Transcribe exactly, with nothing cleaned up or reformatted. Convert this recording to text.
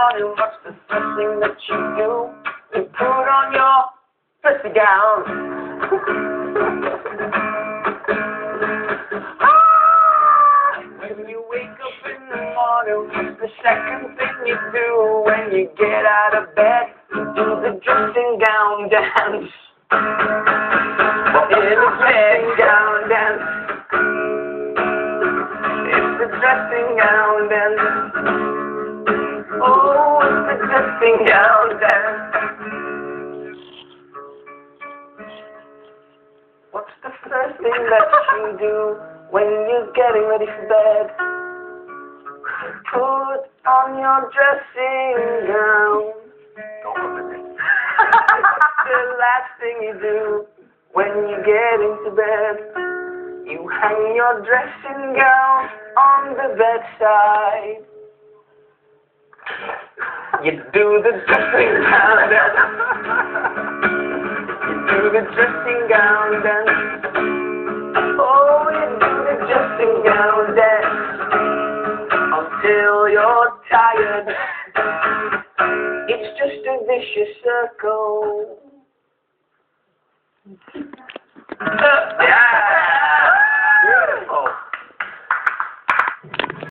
morning, what's the first thing that you do? You put on your dressing gown. Ah! When you wake up in the morning, what's the second thing you do? When you get out of bed, you do the dressing gown dance. It's the dressing gown dance. It's the dressing gown dance. Oh, it's the dressing gown dance. What's the first thing that you do when you're getting ready for bed? Put on your dressing gown. What's the last thing you do when you get into bed? You hang your dressing gown on the bedside. You do the dressing gown dance. You do the dressing gown dance. Oh, you do the dressing gown dance until you're tired. It's just a vicious circle. Uh,